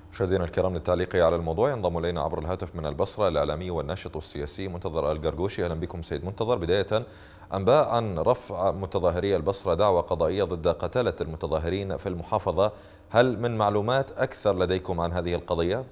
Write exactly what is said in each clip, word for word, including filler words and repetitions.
مشاهدينا الكرام، للتعليق على الموضوع ينضم الينا عبر الهاتف من البصره الاعلامي والناشط السياسي منتظر القرقوشي. اهلا بكم سيد منتظر. بدايه، انباء عن رفع متظاهري البصره دعوى قضائيه ضد قتله المتظاهرين في المحافظه، هل من معلومات اكثر لديكم عن هذه القضيه؟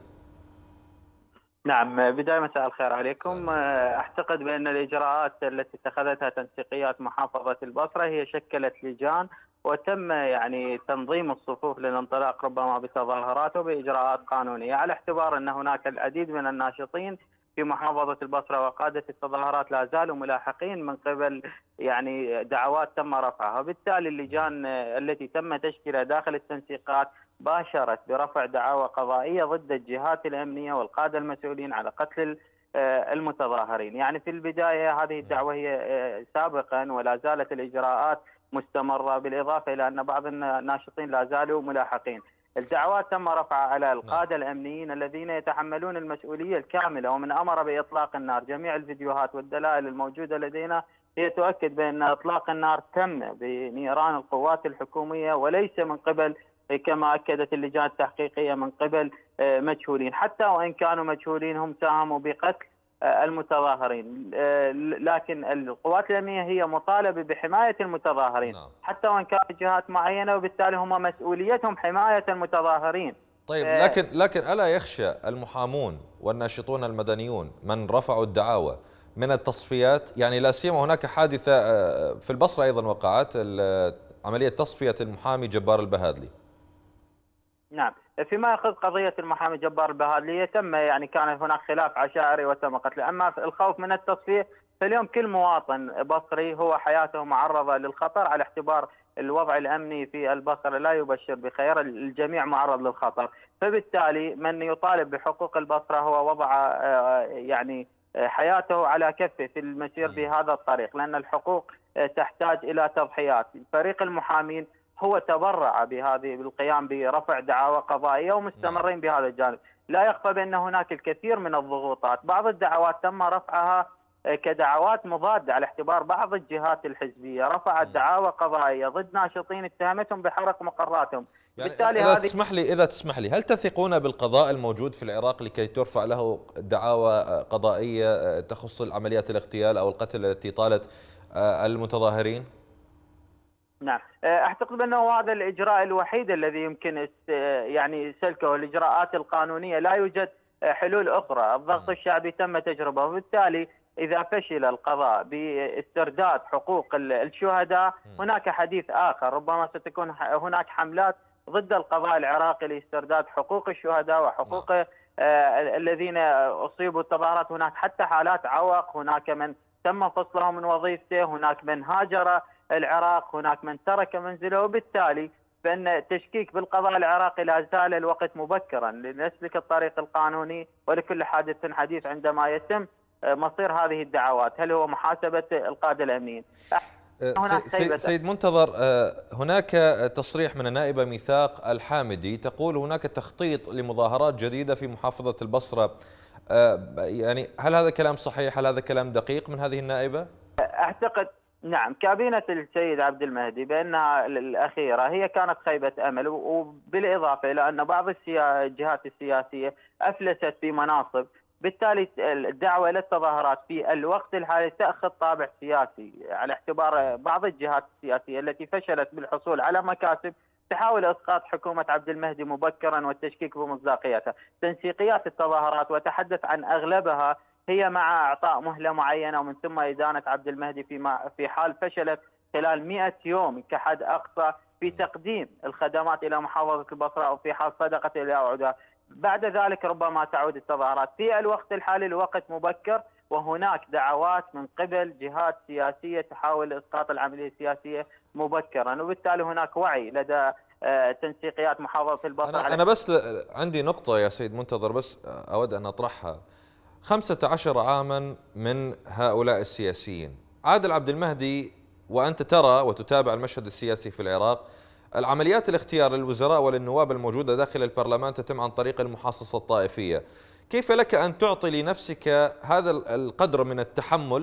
نعم، بداية مساء الخير عليكم. أعتقد بأن الإجراءات التي اتخذتها تنسيقيات محافظة البصرة هي شكلت لجان وتم يعني تنظيم الصفوف للانطلاق ربما بتظاهرات وبإجراءات قانونية، على اعتبار أن هناك العديد من الناشطين في محافظة البصرة وقادة التظاهرات لا زالوا ملاحقين من قبل يعني دعوات تم رفعها. وبالتالي اللجان التي تم تشكيلها داخل التنسيقات باشرت برفع دعاوى قضائية ضد الجهات الأمنية والقادة المسؤولين على قتل المتظاهرين. يعني في البداية هذه الدعوة هي سابقا ولا زالت الإجراءات مستمرة، بالإضافة إلى أن بعض الناشطين لا زالوا ملاحقين. الدعوات تم رفعها على القادة الأمنيين الذين يتحملون المسؤولية الكاملة، ومن أمر بإطلاق النار. جميع الفيديوهات والدلائل الموجودة لدينا هي تؤكد بأن إطلاق النار تم بنيران القوات الحكومية وليس من قبل، كما أكدت اللجان التحقيقية، من قبل مجهولين. حتى وإن كانوا مجهولين هم ساهموا بقتل المتظاهرين، لكن القوات الأمنية هي مطالبة بحماية المتظاهرين حتى وإن كانت جهات معينة، وبالتالي هم مسؤوليتهم حماية المتظاهرين. طيب، لكن لكن ألا يخشى المحامون والناشطون المدنيون من رفعوا الدعاوى من التصفيات؟ يعني لا سيما هناك حادثة في البصرة أيضا وقعت، عملية تصفية المحامي جبار البهادلي. نعم، فيما يخص قضية المحامي جبار البهادلي تم يعني كان هناك خلاف عشائري وتم قتله. أما الخوف من التصفية فاليوم كل مواطن بصري هو حياته معرضة للخطر، على اعتبار الوضع الأمني في البصرة لا يبشر بخير، الجميع معرض للخطر. فبالتالي من يطالب بحقوق البصرة هو وضع يعني حياته على كفه في المسير بهذا الطريق، لأن الحقوق تحتاج إلى تضحيات. فريق المحامين هو تبرع بهذه بالقيام برفع دعاوى قضائية ومستمرين بهذا الجانب. لا يخفى بأن هناك الكثير من الضغوطات، بعض الدعوات تم رفعها كدعوات مضادة، على اعتبار بعض الجهات الحزبية رفعت دعاوى قضائية ضد ناشطين اتهمتهم بحرق مقراتهم. يعني بالتالي إذا تسمح لي إذا تسمح لي هل تثقون بالقضاء الموجود في العراق لكي ترفع له دعاوى قضائية تخص العمليات الاغتيال أو القتل التي طالت المتظاهرين؟ نعم، اعتقد انه هذا الاجراء الوحيد الذي يمكن يعني سلكه، الاجراءات القانونيه، لا يوجد حلول اخرى. الضغط الشعبي تم تجربه، وبالتالي اذا فشل القضاء باسترداد حقوق الشهداء هناك حديث اخر، ربما ستكون هناك حملات ضد القضاء العراقي لاسترداد حقوق الشهداء وحقوق الذين اصيبوا التظاهرات. هناك حتى حالات عوق، هناك من تم فصله من وظيفته، هناك من هاجر العراق، هناك من ترك منزله. وبالتالي فإن التشكيك بالقضاء العراقي لا زال الوقت مبكرا لنسلك الطريق القانوني، ولكل حادث حديث عندما يتم مصير هذه الدعوات. هل هو محاسبة القادة الأمنيين؟ سيد منتظر، هناك تصريح من النائبة ميثاق الحامدي تقول هناك تخطيط لمظاهرات جديدة في محافظة البصرة، يعني هل هذا كلام صحيح؟ هل هذا كلام دقيق من هذه النائبة؟ أعتقد نعم، كابينة السيد عبد المهدي بأنها الأخيرة هي كانت خيبة أمل، وبالإضافة إلى أن بعض الجهات السياسية أفلست في مناصب. بالتالي الدعوة إلى التظاهرات في الوقت الحالي تأخذ طابع سياسي، على اعتبار بعض الجهات السياسية التي فشلت بالحصول على مكاسب تحاول إسقاط حكومة عبد المهدي مبكرا والتشكيك بمصداقيتها. تنسيقيات التظاهرات وتحدث عن أغلبها هي مع إعطاء مهلة معينة ومن ثم إدانة عبد المهدي في في حال فشلت خلال مئة يوم كحد أقصى في تقديم الخدمات إلى محافظة البصرة، أو في حال صدقت إلى عودها. بعد ذلك ربما تعود التظاهرات. في الوقت الحالي الوقت مبكر، وهناك دعوات من قبل جهات سياسية تحاول إسقاط العملية السياسية مبكرا، وبالتالي هناك وعي لدى تنسيقيات محافظة البصرة. أنا, أنا بس عندي نقطة يا سيد منتظر بس أود أن أطرحها. خمسة عشر عاما من هؤلاء السياسيين، عادل عبد المهدي، وأنت ترى وتتابع المشهد السياسي في العراق، العمليات الاختيار للوزراء وللنواب الموجودة داخل البرلمان تتم عن طريق المحاصصة الطائفية. كيف لك أن تعطي لنفسك هذا القدر من التحمل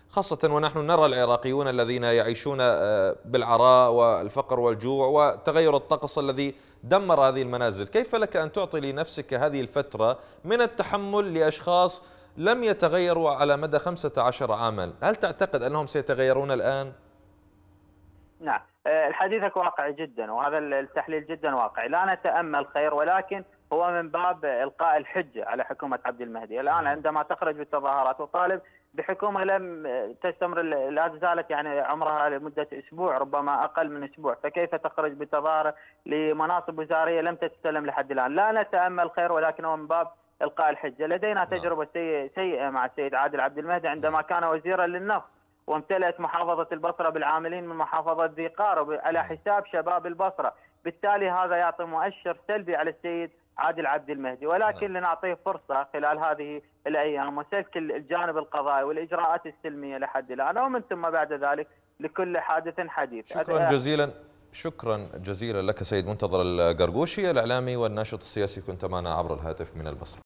خاصة ونحن نرى العراقيون الذين يعيشون بالعراء والفقر والجوع وتغير الطقس الذي دمر هذه المنازل. كيف لك أن تعطي لنفسك هذه الفترة من التحمل لأشخاص لم يتغيروا على مدى خمسة عشر عاما؟ هل تعتقد أنهم سيتغيرون الآن؟ نعم، حديثك واقعي جدا، وهذا التحليل جدا واقعي. لا نتأمل خير، ولكن هو من باب إلقاء الحجة على حكومة عبد المهدي. الآن عندما تخرج بالتظاهرات وطالب بحكومة لم تستمر، لا زالت يعني عمرها لمدة أسبوع، ربما أقل من أسبوع، فكيف تخرج بتظاهرة لمناصب وزارية لم تستلم لحد الآن؟ لا نتأمل خير، ولكن هو من باب إلقاء الحجة. لدينا تجربة سيئة مع السيد عادل عبد المهدي عندما كان وزيرا للنفط، وامتلأت محافظة البصرة بالعاملين من محافظة ذي قار على حساب شباب البصرة. بالتالي هذا يعطي مؤشر سلبي على السيد عادل عبد المهدي، ولكن لنعطيه فرصة خلال هذه الأيام وسلك الجانب القضائي والإجراءات السلمية لحد الآن، ومن ثم بعد ذلك لكل حادث حديث. شكرا جزيلا، شكرا جزيلا لك سيد منتظر القرقوشي، الإعلامي والناشط السياسي، كنت معنا عبر الهاتف من البصرة.